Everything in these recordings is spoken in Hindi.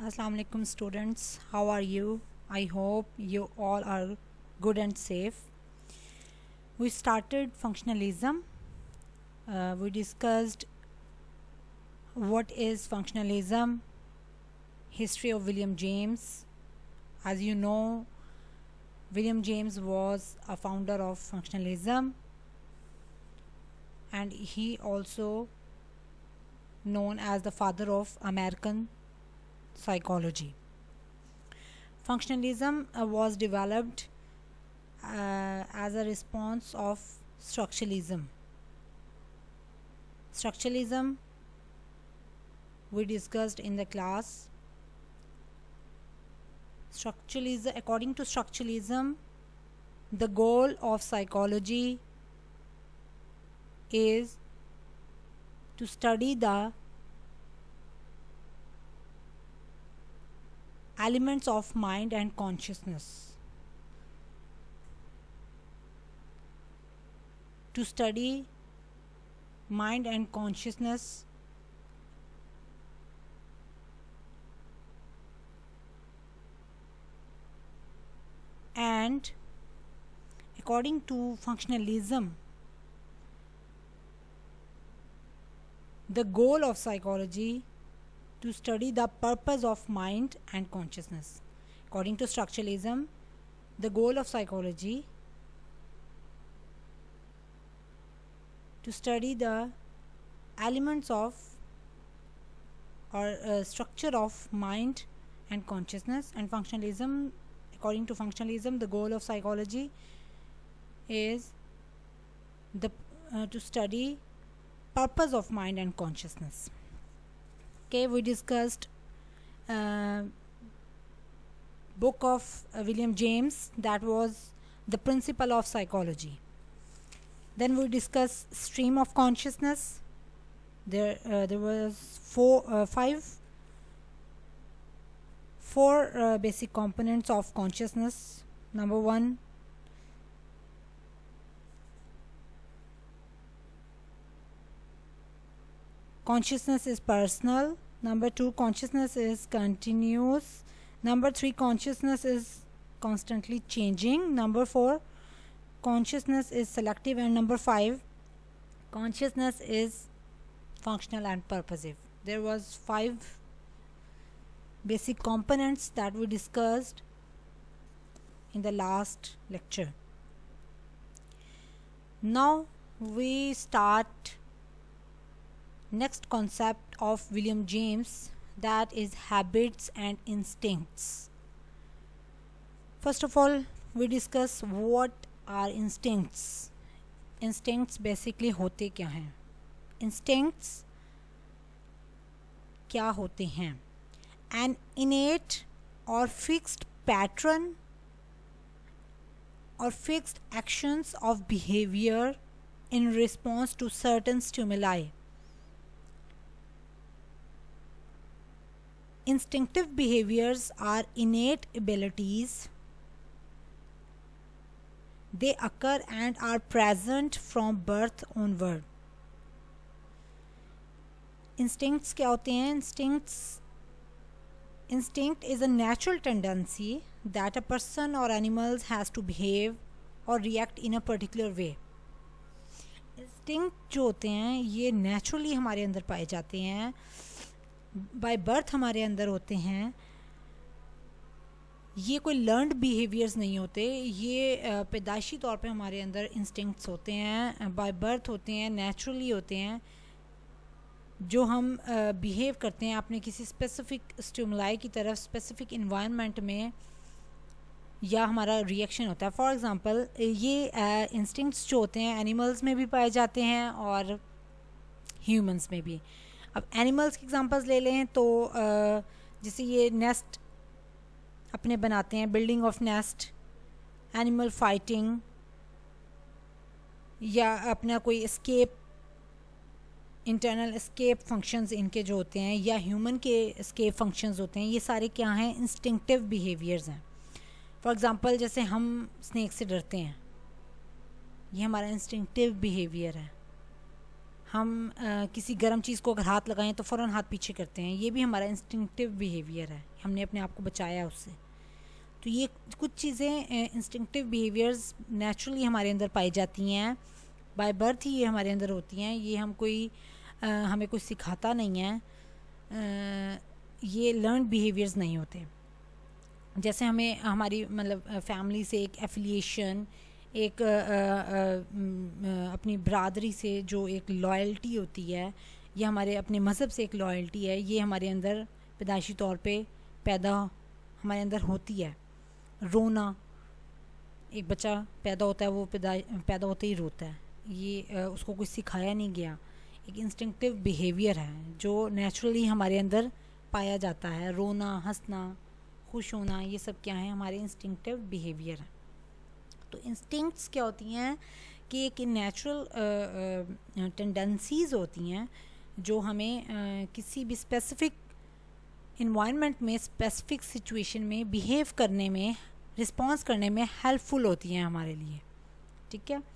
Assalamu alaikum students, how are you? I hope you all are good and safe. We started functionalism. We discussed what is functionalism, history of William James. As you know, William James was a founder of functionalism, and he also known as the father of American psychology. Functionalism was developed as a response of structuralism. Structuralism we discussed in the class. Structuralism, according to structuralism, the goal of psychology is to study the elements of mind and consciousness, to study mind and consciousness and according to functionalism, the goal of psychology to study the purpose of mind and consciousness. According to structuralism, the goal of psychology to study the elements of or structure of mind and consciousness, and functionalism, according to functionalism, the goal of psychology is the to study purpose of mind and consciousness. Okay, we discussed book of William James, that was The Principle of Psychology. Then we discussed stream of consciousness. There was four basic components of consciousness. Number one, consciousness is personal. Number two, consciousness is continuous. Number three, consciousness is constantly changing. Number four, consciousness is selective. And number five, consciousness is functional and purposive. There was 5 basic components that we discussed in the last lecture. Now we start next concept of William James, that is habits and instincts. First of all, we discuss what are instincts. Instincts basically होते क्या हैं? Instincts क्या होते हैं? An innate or fixed pattern or fixed actions of behavior in response to certain stimuli. Instinctive behaviors are innate abilities. They occur and are present from birth onward. Instincts क्या होते हैं? Instinct is a natural tendency that a person or animals has to behave or react in a particular way. Instinct जो होते हैं ये naturally हमारे अंदर पाए जाते हैं, बाय बर्थ हमारे अंदर होते हैं. ये कोई लर्नड बिहेवियर्स नहीं होते, ये पैदाइशी तौर पे हमारे अंदर इंस्टिंक्ट्स होते हैं, बाय बर्थ होते हैं, नेचुरली होते हैं. जो हम बिहेव करते हैं अपने किसी स्पेसिफिक स्टिमुलाई की तरफ स्पेसिफिक इन्वायरमेंट में, या हमारा रिएक्शन होता है. फॉर एग्ज़ाम्पल, ये इंस्टिंक्ट्स जो होते हैं एनिमल्स में भी पाए जाते हैं और ह्यूमंस में भी. अब एनिमल्स की एग्जांपल्स ले लें तो जैसे ये नेस्ट अपने बनाते हैं, building of nest, animal fighting, या अपना कोई एस्केप, इंटरनल एस्केप फंक्शंस इनके जो होते हैं, या ह्यूमन के एस्केप फंक्शंस होते हैं. ये सारे क्या हैं? इंस्टिंक्टिव बिहेवियर्स हैं. फॉर एग्ज़ाम्पल, जैसे हम स्नेक से डरते हैं, ये हमारा इंस्टिंक्टिव बिहेवियर है. हम किसी गर्म चीज़ को अगर हाथ लगाएं तो फ़ौरन हाथ पीछे करते हैं, ये भी हमारा इंस्टिंक्टिव बिहेवियर है, हमने अपने आप को बचाया उससे। तो ये कुछ चीज़ें इंस्टिंक्टिव बिहेवियर्स नेचुरली हमारे अंदर पाई जाती हैं, बाय बर्थ ही ये हमारे अंदर होती हैं, ये हमें कोई सिखाता नहीं है, ये लर्न बिहेवियर्स नहीं होते। जैसे हमें हमारी मतलब फैमिली से एक एफिलिएशन, एक अपनी बरादरी से जो एक लॉयल्टी होती है, ये हमारे अपने मज़हब से एक लॉयल्टी है, ये हमारे अंदर पैदाइशी तौर पे हमारे अंदर होती है। रोना, एक बच्चा पैदा होता है, वो पैदा होते ही रोता है, ये उसको कुछ सिखाया नहीं गया, एक इंस्टिंक्टिव बिहेवियर है जो नेचुरली हमारे अंदर पाया जाता है। रोना, हंसना, खुश होना, ये सब क्या है, हमारे इंस्टिंक्टिव बिहेवियर है। तो इंस्टिंक्ट्स क्या होती हैं कि एक नेचुरल टेंडेंसीज़ होती हैं जो हमें किसी भी स्पेसिफ़िक इन्वायरमेंट में, स्पेसिफ़िक सिचुएशन में बिहेव करने में, रिस्पॉन्स करने में हेल्पफुल होती हैं हमारे लिए, ठीक है।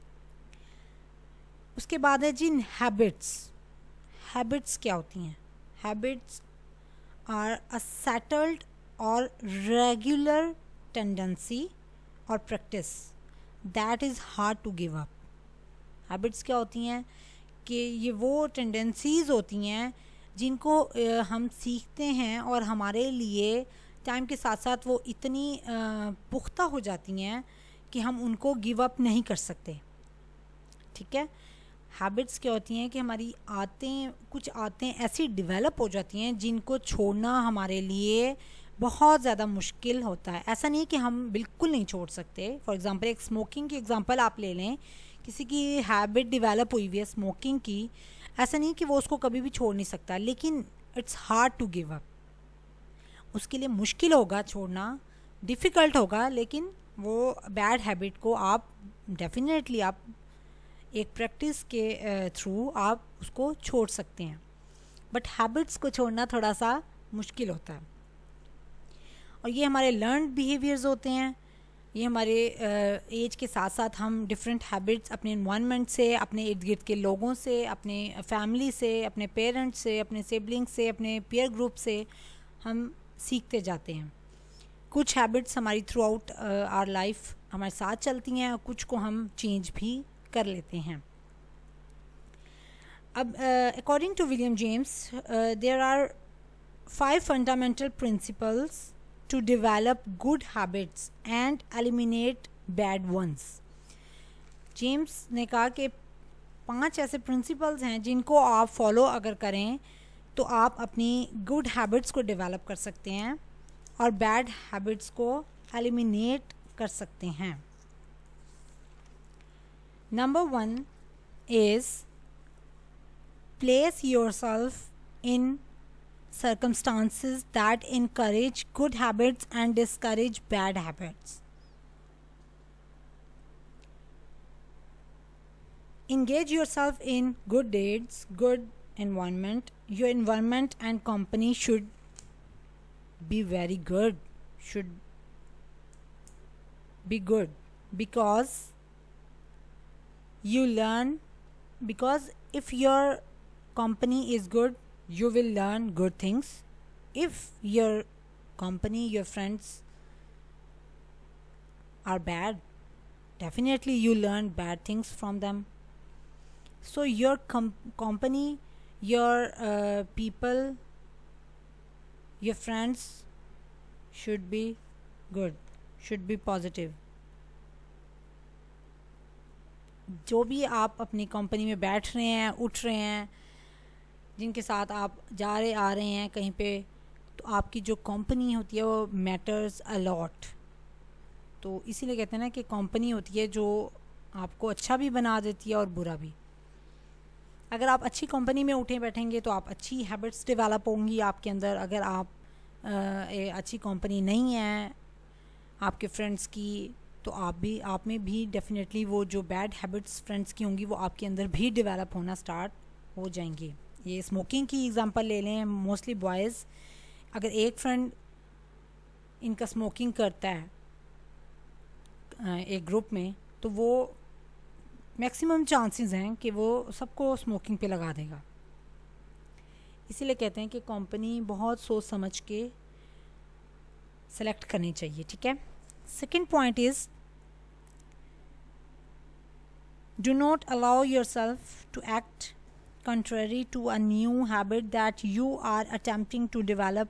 उसके बाद है जी हैबिट्स। हैबिट्स क्या होती हैं? हैबिट्स आर अ सेटल्ड और रेगुलर टेंडेंसी और practice that is hard to give up. Habits क्या होती हैं कि ये वो टेंडेंसीज़ होती हैं जिनको हम सीखते हैं और हमारे लिए टाइम के साथ साथ वो इतनी पुख्ता हो जाती हैं कि हम उनको गिव अप नहीं कर सकते, ठीक है। हैबिट्स क्या होती हैं कि हमारी कुछ आदतें ऐसी डेवलप हो जाती हैं जिनको छोड़ना हमारे लिए बहुत ज़्यादा मुश्किल होता है। ऐसा नहीं कि हम बिल्कुल नहीं छोड़ सकते। फॉर एग्ज़ाम्पल एक स्मोकिंग की एग्ज़ाम्पल आप ले लें, किसी की हैबिट डेवलप हुई हुई है स्मोकिंग की, ऐसा नहीं कि वो उसको कभी भी छोड़ नहीं सकता, लेकिन it's hard to give up. उसके लिए मुश्किल होगा छोड़ना, डिफ़िकल्ट होगा, लेकिन वो बैड हैबिट को आप डेफिनेटली आप एक प्रैक्टिस के थ्रू आप उसको छोड़ सकते हैं। बट हैबिट्स को छोड़ना थोड़ा सा मुश्किल होता है। और ये हमारे लर्नड बिहेवियर्स होते हैं, ये हमारे एज के साथ साथ हम डिफरेंट हैबिट्स अपने एनवायरनमेंट से, अपने इर्द गिर्द के लोगों से, अपने फैमिली से, अपने पेरेंट्स से, अपने सिबलिंग्स से, अपने पीयर ग्रुप से हम सीखते जाते हैं। कुछ हैबिट्स हमारी थ्रू आउट आवर लाइफ हमारे साथ चलती हैं और कुछ को हम चेंज भी कर लेते हैं। अब according to William James there are 5 fundamental principles to develop good habits and eliminate bad ones। James ने कहा कि 5 ऐसे प्रिंसिपल्स हैं जिनको आप फॉलो अगर करें तो आप अपनी गुड हैबिट्स को डेवलप कर सकते हैं और बैड हैबिट्स को एलिमिनेट कर सकते हैं। Number 1 is place yourself in circumstances that encourage good habits and discourage bad habits। Engage yourself in good deeds, good environment. Your environment and company should be very good, should be good, because you learn, because if your company is good, you will learn good things. If your company, your friends are bad, definitely you learn bad things from them. So your company, your people, your friends should be good, should be positive। जो भी आप अपनी कंपनी में बैठ रहे हैं, उठ रहे हैं, जिनके साथ आप जा रहे आ रहे हैं कहीं पे, तो आपकी जो कंपनी होती है वो मैटर्स अ लॉट। तो इसीलिए कहते हैं ना कि कंपनी होती है जो आपको अच्छा भी बना देती है और बुरा भी। अगर आप अच्छी कंपनी में उठे बैठेंगे तो आप अच्छी हैबिट्स डेवलप होंगी आपके अंदर। अगर आप अच्छी कंपनी नहीं है आपके फ्रेंड्स की, तो आप में भी डेफिनेटली वो जो बैड हैबिट्स फ्रेंड्स की होंगी वो आपके अंदर भी डेवलप होना स्टार्ट हो जाएंगी। ये स्मोकिंग की एग्जांपल ले लें, मोस्टली बॉयज़, अगर एक फ्रेंड इनका स्मोकिंग करता है एक ग्रुप में, तो वो मैक्सिमम चांसेस हैं कि वो सबको स्मोकिंग पे लगा देगा। इसीलिए कहते हैं कि कंपनी बहुत सोच समझ के सेलेक्ट करनी चाहिए, ठीक है। Second point is do not allow yourself to act contrary to a new habit that you are attempting to develop.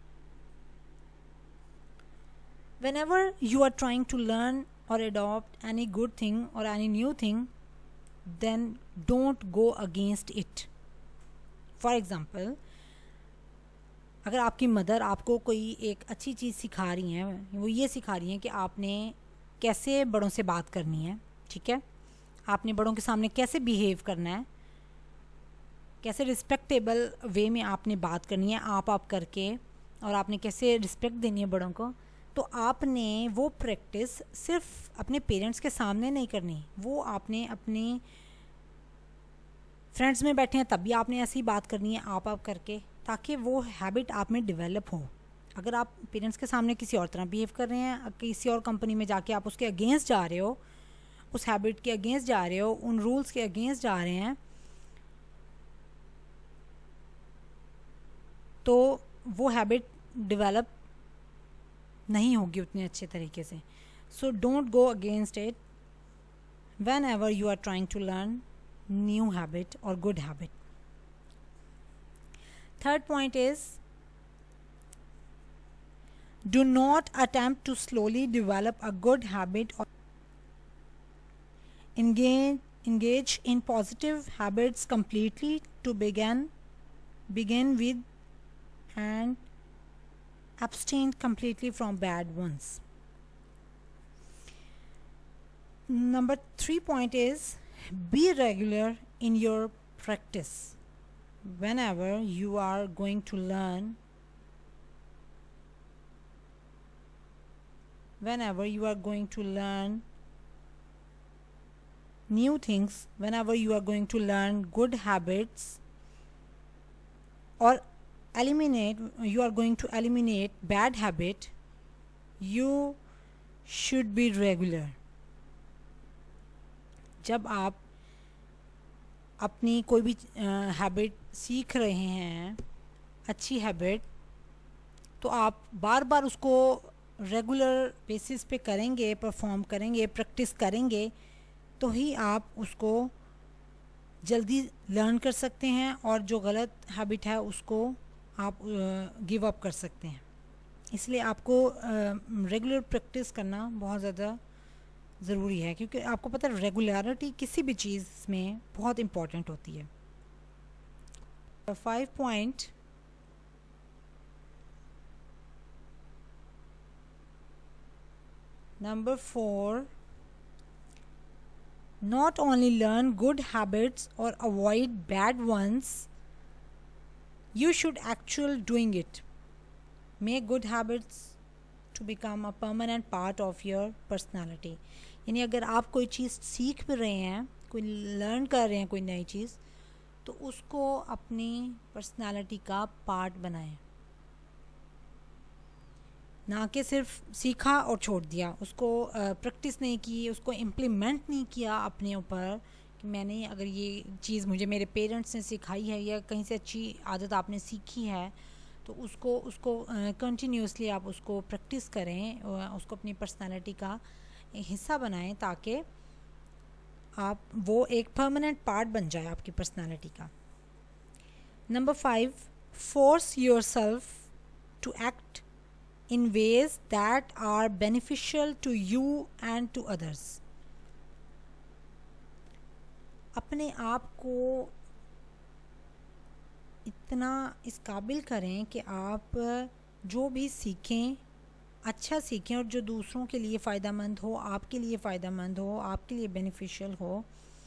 Whenever you are trying to learn or adopt any good thing or any new thing, then don't go against it. For example, अगर आपकी मदर आपको कोई एक अच्छी चीज़ सिखा रही हैं, वो ये सिखा रही हैं कि आपने कैसे बड़ों से बात करनी है, ठीक है, आपने बड़ों के सामने कैसे बिहेव करना है, कैसे रिस्पेक्टेबल वे में आपने बात करनी है आप करके, और आपने कैसे रिस्पेक्ट देनी है बड़ों को, तो आपने वो प्रैक्टिस सिर्फ अपने पेरेंट्स के सामने नहीं करनी, वो आपने अपने फ्रेंड्स में बैठे हैं तब भी आपने ऐसी बात करनी है आप करके, ताकि वो हैबिट आप में डेवलप हो। अगर आप पेरेंट्स के सामने किसी और तरह बिहेव कर रहे हैं, किसी और कंपनी में जाके आप उसके अगेंस्ट जा रहे हो, उस हैबिट के अगेंस्ट जा रहे हो, उन रूल्स के अगेंस्ट जा रहे हैं, तो वो हैबिट डेवलप नहीं होगी उतने अच्छे तरीके से। So don't go against it whenever you are trying to learn new habit और good habit. Third point is do not attempt to slowly develop a good habit और engage in positive habits completely to begin with and abstain completely from bad ones. Number 3 point is be regular in your practice. Whenever you are going to learn new things, whenever you are going to learn good habits or you are going to eliminate bad habit, you should be regular. जब आप अपनी कोई भी हैबिट सीख रहे हैं, अच्छी हैबिट, तो आप बार बार उसको रेगुलर बेसिस पे करेंगे, परफॉर्म करेंगे, प्रैक्टिस करेंगे, तो ही आप उसको जल्दी लर्न कर सकते हैं और जो गलत हैबिट है उसको आप गिव अप कर सकते हैं। इसलिए आपको रेगुलर प्रैक्टिस करना बहुत ज़्यादा ज़रूरी है, क्योंकि आपको पता है रेगुलरिटी किसी भी चीज़ में बहुत इम्पॉर्टेंट होती है। 5 point number 4, not only learn good habits or avoid bad ones, you should actually doing it. Make good habits to become a permanent part of your personality. यानी अगर आप कोई चीज़ सीख भी रहे हैं, कोई लर्न कर रहे हैं कोई नई चीज़, तो उसको अपनी पर्सनालिटी का पार्ट बनाएं, ना कि सिर्फ सीखा और छोड़ दिया, उसको प्रैक्टिस नहीं की, उसको इम्प्लीमेंट नहीं किया अपने ऊपर कि मैंने अगर ये चीज़ मुझे मेरे पेरेंट्स ने सिखाई है या कहीं से अच्छी आदत आपने सीखी है, तो उसको कंटिन्यूसली आप उसको प्रैक्टिस करें, उसको अपनी पर्सनालिटी का हिस्सा बनाएं, ताकि आप वो एक परमानेंट पार्ट बन जाए आपकी पर्सनालिटी का। Number 5, force yourself to act in ways that are beneficial to you and to others. अपने आप को इतना इस काबिल करें कि आप जो भी सीखें अच्छा सीखें और जो दूसरों के लिए फ़ायदेमंद हो, आपके लिए फ़ायदेमंद हो, आपके लिए बेनिफिशियल हो।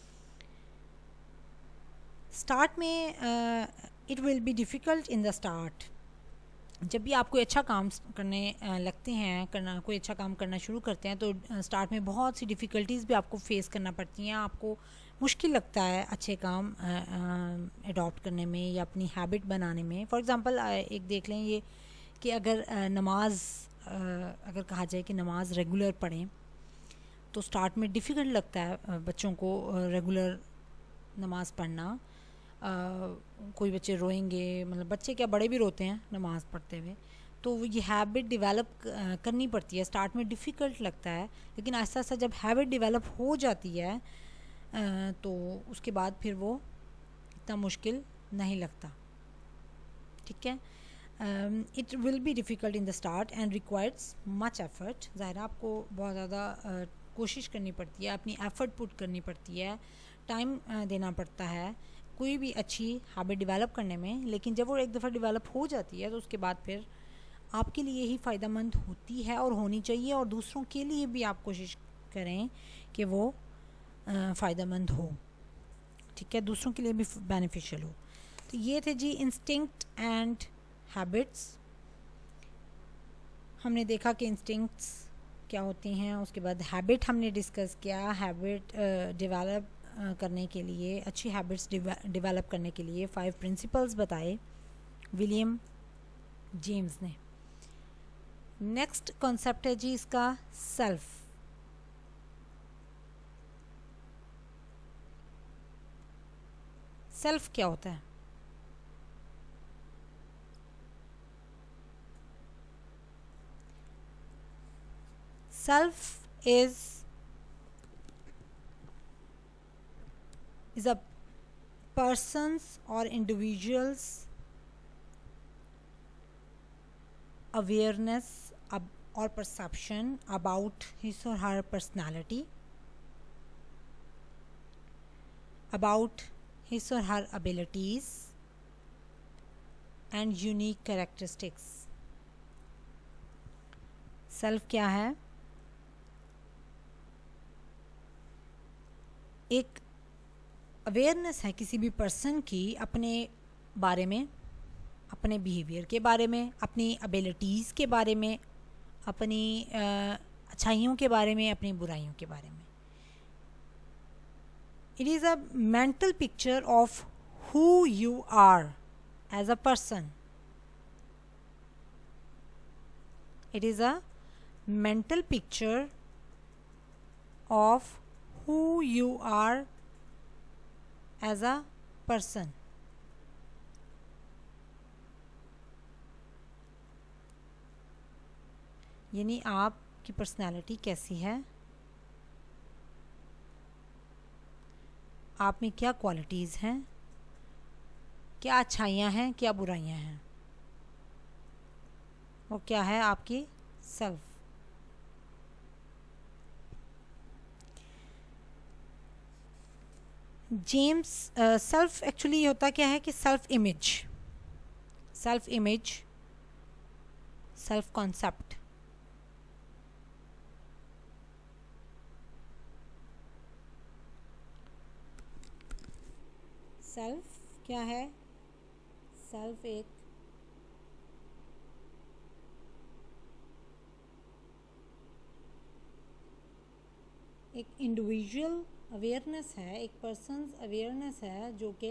स्टार्ट में it will be difficult in the start. जब भी आप कोई अच्छा काम करने लगते हैं, कोई अच्छा काम करना शुरू करते हैं, तो स्टार्ट में बहुत सी डिफ़िकल्टीज़ भी आपको फेस करना पड़ती हैं, आपको मुश्किल लगता है अच्छे काम अडॉप्ट करने में या अपनी हैबिट बनाने में। फॉर एग्ज़ाम्पल एक देख लें ये कि अगर नमाज अगर कहा जाए कि नमाज रेगुलर पढ़ें, तो स्टार्ट में डिफ़िकल्ट लगता है बच्चों को रेगुलर नमाज़ पढ़ना। कोई बच्चे रोएंगे, मतलब बच्चे क्या बड़े भी रोते हैं नमाज़ पढ़ते हुए। तो ये हैबिट डेवलप करनी पड़ती है। स्टार्ट में डिफ़िकल्ट लगता है, लेकिन आहिस्ता आहिस्ता जब हैबिट डेवलप हो जाती है तो उसके बाद फिर वो इतना मुश्किल नहीं लगता। ठीक है। It will be difficult in the start and requires much effort. ज़ाहिर आपको बहुत ज़्यादा कोशिश करनी पड़ती है, अपनी एफ़र्ट पुट करनी पड़ती है, टाइम देना पड़ता है कोई भी अच्छी हैबिट डेवलप करने में। लेकिन जब वो एक दफ़ा डेवलप हो जाती है तो उसके बाद फिर आपके लिए ही फ़ायदेमंद होती है और होनी चाहिए, और दूसरों के लिए भी आप कोशिश करें कि वो फ़ायदेमंद हो। ठीक है, दूसरों के लिए भी बेनिफिशियल हो। तो ये थे जी इंस्टिंक्ट एंड हैबिट्स। हमने देखा कि इंस्टिंक्ट्स क्या होती हैं, उसके बाद हैबिट हमने डिस्कस किया। हैबिट डेवलप करने के लिए, अच्छी हैबिट्स डेवलप करने के लिए 5 प्रिंसिपल्स बताए विलियम जेम्स ने। नेक्स्ट कॉन्सेप्ट है जी इसका सेल्फ। सेल्फ क्या होता है? Self is a person's or individual's awareness or perception about his or her personality, about his or her abilities and unique characteristics. Self क्या है? एक अवेयरनेस है किसी भी पर्सन की अपने बारे में, अपने बिहेवियर के बारे में, अपनी एबिलिटीज़ के बारे में, अपनी अच्छाइयों के बारे में, अपनी बुराइयों के बारे में। It is a mental picture of who you are as a person. It is a mental picture of who you are as a person. यानी आपकी पर्सनैलिटी कैसी है, आप में क्या क्वालिटीज़ हैं, क्या अच्छाइयाँ हैं, क्या बुराइयाँ हैं, वो क्या है आपकी सेल्फ। जेम्स सेल्फ एक्चुअली होता क्या है कि self image, self concept, self क्या है? सेल्फ एक इंडिविजुअल अवेयरनेस है, एक पर्सन्स अवेयरनेस है जो कि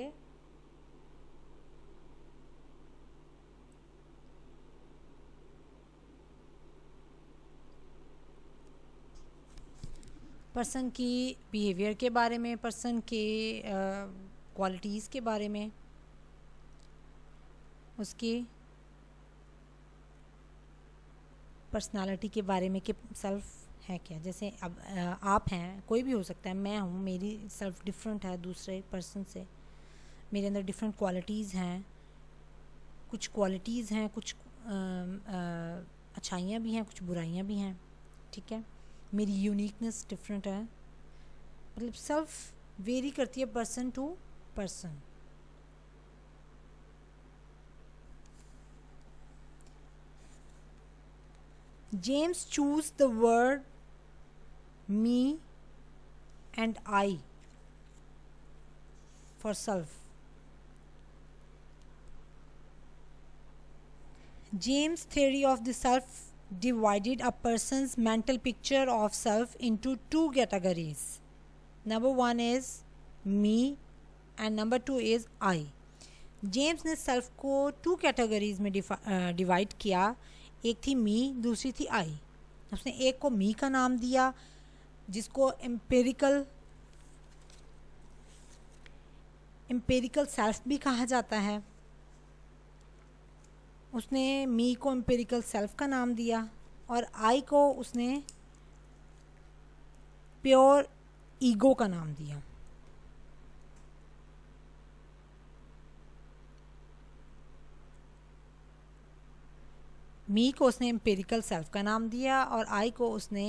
पर्सन की बिहेवियर के बारे में, पर्सन के क्वालिटीज़ के बारे में, उसकी पर्सनालिटी के बारे में कि सेल्फ है क्या। जैसे अब आप हैं, कोई भी हो सकता है, मैं हूँ, मेरी सेल्फ डिफरेंट है दूसरे पर्सन से, मेरे अंदर डिफरेंट क्वालिटीज़ हैं, कुछ क्वालिटीज़ हैं, कुछ अच्छाइयाँ भी हैं, कुछ बुराइयाँ भी हैं। ठीक है, मेरी यूनिकनेस डिफरेंट है। मतलब सेल्फ वेरी करती है person to person. James chose the word me and I for self. James' theory of the self divided a person's mental picture of self into 2 categories. Number 1 is me and number 2 is I. James ने सेल्फ को 2 कैटेगरीज में डिवाइड किया। एक थी मी, दूसरी थी आई। उसने एक को मी का नाम दिया, जिसको एम्पिरिकल सेल्फ भी कहा जाता है, उसने मी को एम्पिरिकल सेल्फ का नाम दिया और आई को उसने प्योर ईगो का नाम दिया। मी को उसने एम्पिरिकल सेल्फ का नाम दिया और आई को उसने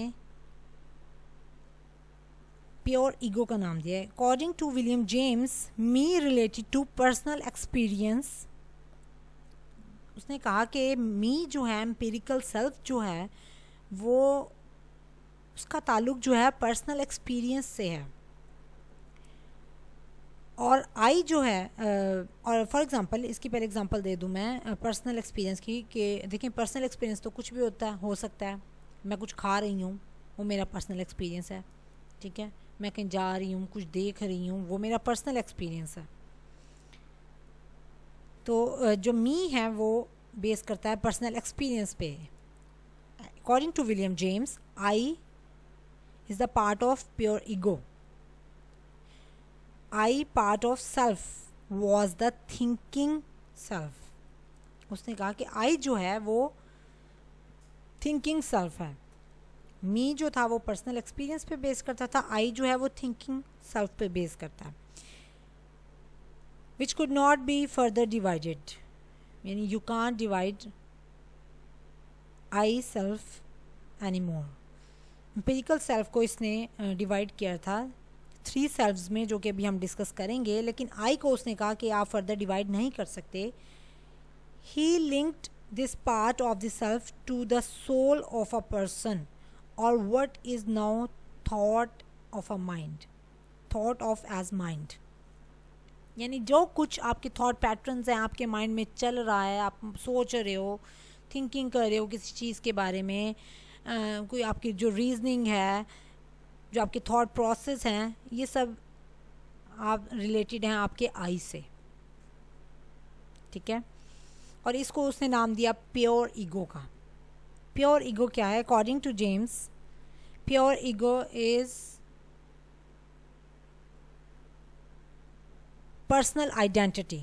प्योर ईगो का नाम दिया। According to William James, me related to personal experience. उसने कहा कि मी जो है, एम्पिरिकल सेल्फ जो है, वो उसका ताल्लुक जो है पर्सनल एक्सपीरियंस से है। और आई जो है और फॉर एग्जांपल, इसकी पहले एग्जांपल दे दूं मैं पर्सनल एक्सपीरियंस की, कि देखिए पर्सनल एक्सपीरियंस तो कुछ भी हो सकता है। मैं कुछ खा रही हूँ, वो मेरा पर्सनल एक्सपीरियंस है, ठीक है। मैं कहीं जा रही हूँ, कुछ देख रही हूँ, वो मेरा पर्सनल एक्सपीरियंस है। तो जो मी है वो बेस करता है पर्सनल एक्सपीरियंस पे। According to William James, I is the part of pure ego. I part of self was the thinking self। उसने कहा कि I जो है वो thinking self है। मी जो था वो पर्सनल एक्सपीरियंस पे बेस करता था, I जो है वो thinking self पे बेस करता है। which could not be further divided, यानी you can't divide I self anymore। empirical self को इसने डिवाइड किया था 3 सेल्फ्स में, जो कि अभी हम डिस्कस करेंगे, लेकिन आई को उसने कहा कि आप फर्दर डिवाइड नहीं कर सकते। He linked this part of the self to the soul of a person और what is now thought of a mind, thought of as mind. यानी जो कुछ आपके थॉट पैटर्न्स हैं, आपके माइंड में चल रहा है, आप सोच रहे हो, थिंकिंग कर रहे हो किसी चीज़ के बारे में, कोई आपकी जो रीजनिंग है, जो आपके थॉट प्रोसेस हैं, ये सब आप रिलेटेड हैं आपके आई से, ठीक है। और इसको उसने नाम दिया प्योर ईगो का। प्योर ईगो क्या है? According to James, pure ego is personal identity.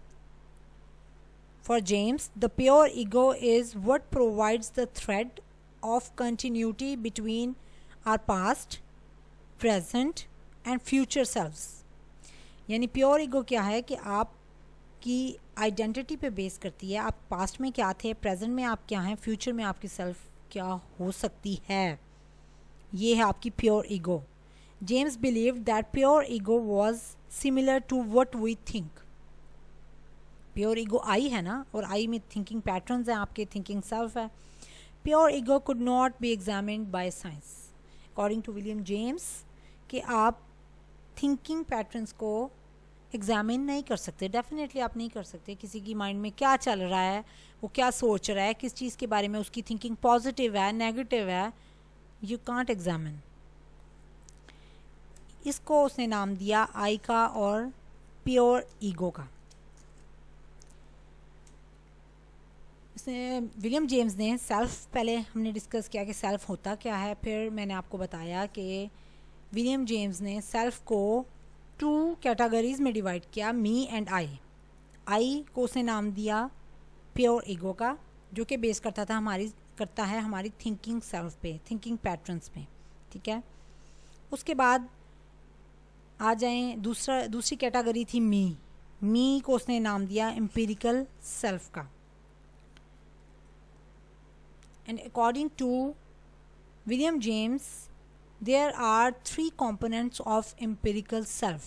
For James, the pure ego is what provides the thread of continuity between our past, present and future selves. यानी प्योर ईगो क्या है कि आपकी आइडेंटिटी पे बेस करती है, आप पास्ट में क्या थे, प्रेजेंट में आप क्या हैं, फ्यूचर में आपकी सेल्फ क्या हो सकती है। ये है आपकी pure ego. James believed that pure ego was similar to what we think. Pure ego I है ना, और I में thinking patterns हैं, आपके thinking self है। Pure ego could not be examined by science. According to William James, कि आप thinking patterns को एग्जामिन नहीं कर सकते, डेफिनेटली आप नहीं कर सकते। किसी की माइंड में क्या चल रहा है, वो क्या सोच रहा है, किस चीज़ के बारे में उसकी थिंकिंग पॉजिटिव है, नेगेटिव है, यू कांट एग्जामिन। इसको उसने नाम दिया आई का और प्योर ईगो का। इसने विलियम जेम्स ने सेल्फ, पहले हमने डिस्कस किया कि सेल्फ होता क्या है, फिर मैंने आपको बताया कि विलियम जेम्स ने सेल्फ को 2 कैटेगरीज में डिवाइड किया, मी एंड आई। आई को उसने नाम दिया प्योर ईगो का, जो कि बेस करता है हमारी थिंकिंग सेल्फ पे, थिंकिंग पैटर्न्स पे, ठीक है। उसके बाद आ जाएं, दूसरी कैटेगरी थी मी को उसने नाम दिया एम्पिरिकल सेल्फ का। And according to William James, there are 3 components of empirical self.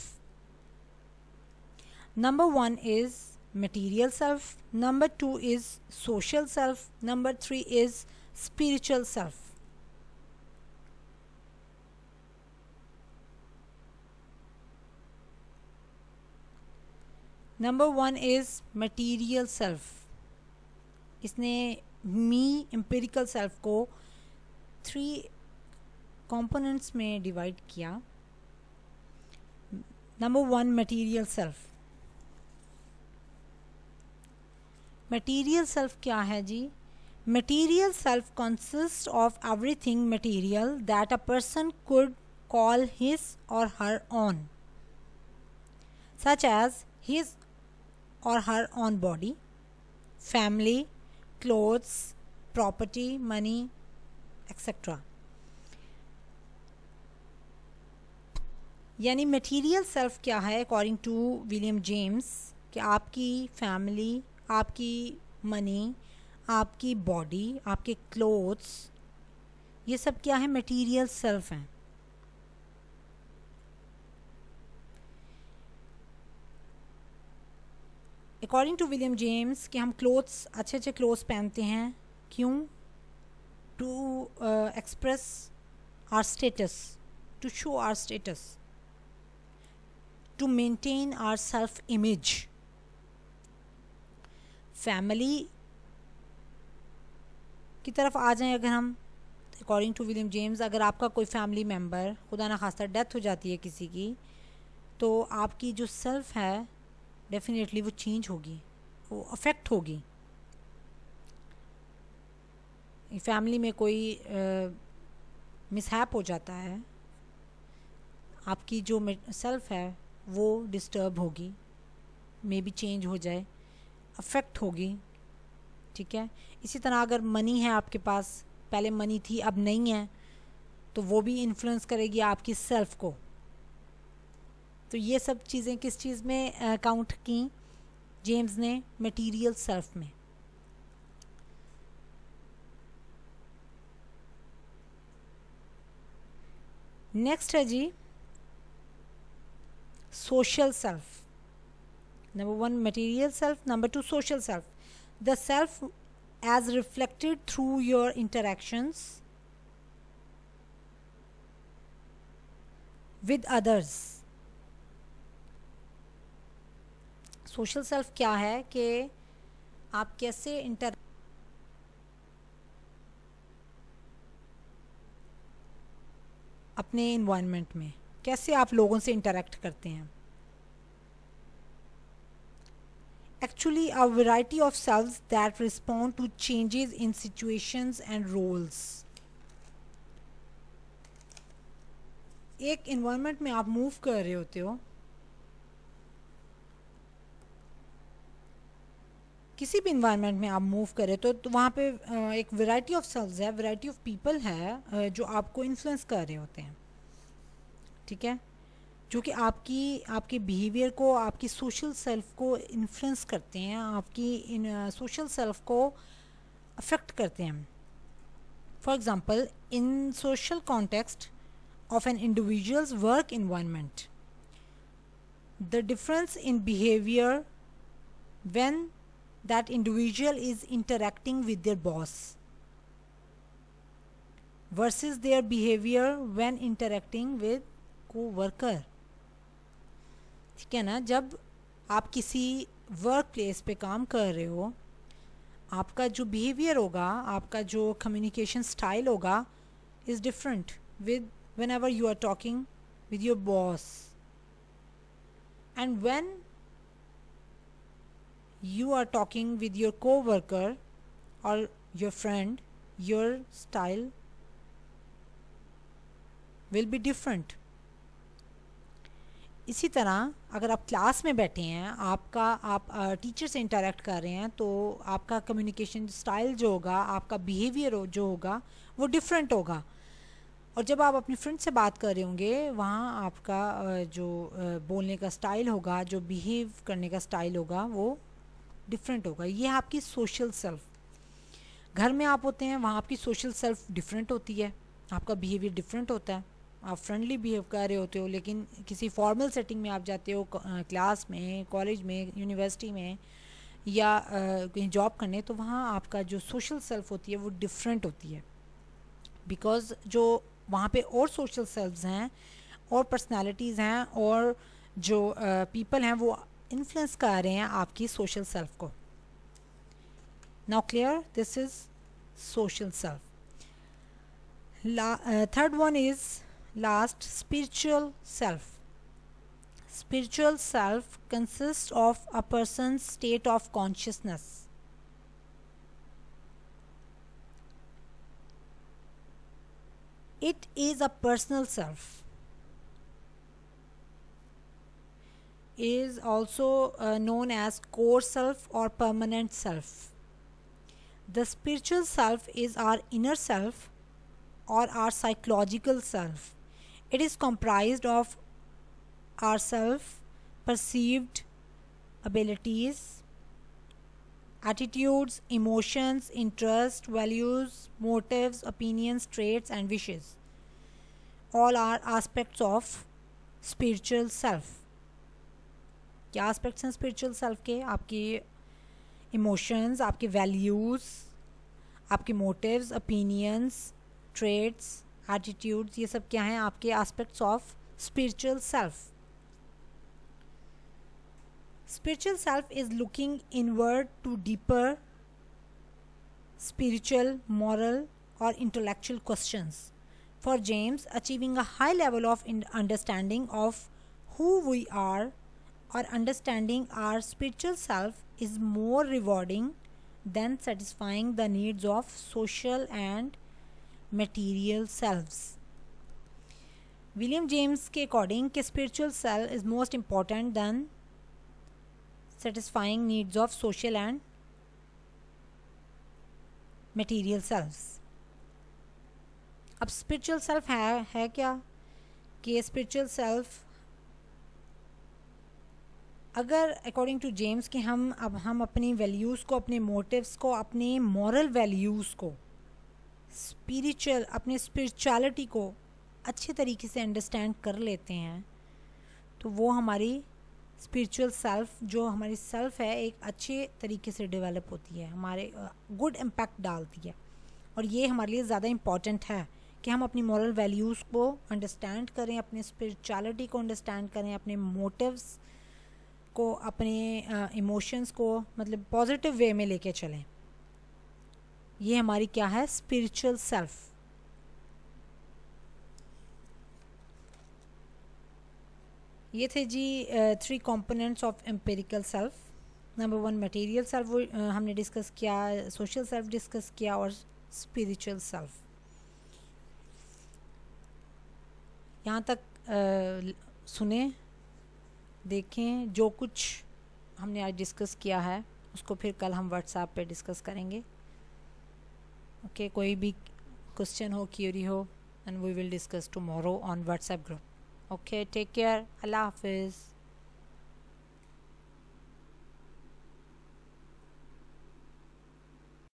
Number 1 is material self, number 2 is social self, number 3 is spiritual self. Number 1 is material self. इसने मी एम्पिरिकल सेल्फ को 3 components में डिवाइड किया। Number 1 material self. Material self क्या है जी? Material self consists of everything material that a person could call his or her own, such as his or her own body, family, clothes, property, money, etc. यानी मटीरियल सेल्फ क्या है अकॉर्डिंग टू विलियम जेम्स, कि आपकी फैमिली, आपकी मनी, आपकी बॉडी, आपके क्लोथ्स, ये सब क्या है, मटीरियल सेल्फ हैं. अकॉर्डिंग टू विलियम जेम्स कि हम क्लोथ्स, अच्छे अच्छे क्लोथ्स पहनते हैं क्यों? To express our status, to show our status, to maintain our self image. Family की तरफ आ जाएं अगर हम, अकॉर्डिंग टू विलियम जेम्स, अगर आपका कोई फैमिली मेम्बर खुदा ना खास्ता डेथ हो जाती है किसी की, तो आपकी जो सेल्फ है डेफिनेटली वो चेंज होगी, वो अफेक्ट होगी. फैमिली में कोई मिसहैप हो जाता है, आपकी जो सेल्फ है वो डिस्टर्ब होगी, मे बी चेंज हो जाए, अफेक्ट होगी. ठीक है. इसी तरह अगर मनी है आपके पास, पहले मनी थी अब नहीं है, तो वो भी इन्फ्लुएंस करेगी आपकी सेल्फ को. तो ये सब चीज़ें किस चीज़ में काउंट की जेम्स ने? मटेरियल सेल्फ में. नेक्स्ट है जी social self. Number 1 material self, number 2 social self. The self as reflected through your interactions with others. social self क्या है कि आप कैसे अपने environment में कैसे आप लोगों से इंटरेक्ट करते हैं. Actually a variety of selves that respond to changes in situations and roles. एक एनवायरनमेंट में आप मूव कर रहे होते हो, किसी भी इन्वायरमेंट में आप मूव करें तो वहाँ पे एक वैरायटी ऑफ सेल्व्स है, वैरायटी ऑफ पीपल है जो आपको इन्फ्लुएंस कर रहे होते हैं. ठीक है. जो कि आपके बिहेवियर को, आपकी सोशल सेल्फ को इन्फ्लुएंस करते हैं, आपकी इन सोशल सेल्फ को अफेक्ट करते हैं. For example, in social context of an individuals work environment, the difference in behaviour when that individual is interacting with their boss versus their behaviour when interacting with coworker. ठीक है ना. जब आप किसी वर्क प्लेस पे काम कर रहे हो, आपका जो बिहेवियर होगा, आपका जो कम्युनिकेशन स्टाइल होगा is different with whenever you are talking with your boss, and when you are talking with your co-worker or your friend, your style will be different. इसी तरह अगर आप क्लास में बैठे हैं, आप टीचर से इंटरेक्ट कर रहे हैं, तो आपका कम्युनिकेशन स्टाइल जो होगा, आपका बिहेवियर जो होगा वो डिफरेंट होगा. और जब आप अपनी फ्रेंड से बात कर रहे होंगे, वहाँ आपका जो बोलने का स्टाइल होगा, जो बिहेव करने का स्टाइल होगा, वो डिफरेंट होगा. ये आपकी सोशल सेल्फ. घर में आप होते हैं, वहाँ आपकी सोशल सेल्फ डिफरेंट होती है, आपका बिहेवियर डिफरेंट होता है, आप फ्रेंडली बिहेव कर रहे होते हो. लेकिन किसी फॉर्मल सेटिंग में आप जाते हो, क्लास में, कॉलेज में, यूनिवर्सिटी में, या कहीं जॉब करने, तो वहाँ आपका जो सोशल सेल्फ होती है वो डिफरेंट होती है. बिकॉज जो वहाँ पे और सोशल सेल्फ्स हैं और पर्सनालिटीज़ हैं और जो पीपल हैं वो इन्फ्लुएंस कर रहे हैं आपकी सोशल सेल्फ को. Now clear, this is social self. Third one is last, spiritual self. Spiritual self consists of a person's state of consciousness It is a personal self. Is also known as core self or permanent self. The spiritual self is our inner self or our psychological self. It is comprised of our self perceived abilities, attitudes, emotions, interests, values, motives, opinions, traits and wishes. All are aspects of spiritual self. क्या aspects हैं spiritual self के? आपके emotions, आपके values, आपके motives, opinions, traits, attitudes, ये सब क्या हैं? आपके aspects of spiritual self. Spiritual self is looking inward to deeper spiritual, moral or intellectual questions. For James, achieving a high level of understanding of who we are or understanding our spiritual self is more rewarding than satisfying the needs of social and material selves. William James के according कि spiritual self is most important than satisfying needs of social and material selves. अब spiritual self है क्या कि spiritual self अगर अकॉर्डिंग टू जेम्स कि हम अपनी वैल्यूज़ को, अपने मोटिव्स को, अपने मॉरल वैल्यूज़ को, अपने स्पिरिचुअलिटी को अच्छे तरीके से अंडरस्टैंड कर लेते हैं तो वो हमारी स्पिरिचुअल सेल्फ, जो हमारी सेल्फ है, एक अच्छे तरीके से डेवलप होती है, हमारे गुड इम्पैक्ट डालती है. और ये हमारे लिए ज़्यादा इम्पॉर्टेंट है कि हम अपनी मॉरल वैल्यूज़ को अंडरस्टैंड करें, अपने स्पिरिचुअलिटी को अंडरस्टैंड करें, अपने मोटिव्स को, अपने इमोशंस को मतलब पॉजिटिव वे में लेके चलें. ये हमारी क्या है? Spiritual self. ये थे जी 3 components of empirical self. Number 1 material self हमने डिस्कस किया, सोशल सेल्फ डिस्कस किया और स्पिरिचुअल सेल्फ. यहाँ तक सुने, देखें. जो कुछ हमने आज डिस्कस किया है उसको फिर कल हम व्हाट्सएप पे डिस्कस करेंगे. ओके, कोई भी क्वेश्चन हो, क्यूरी हो, and we will discuss tomorrow on WhatsApp group. Okay, take care. अल्लाह हाफिज़.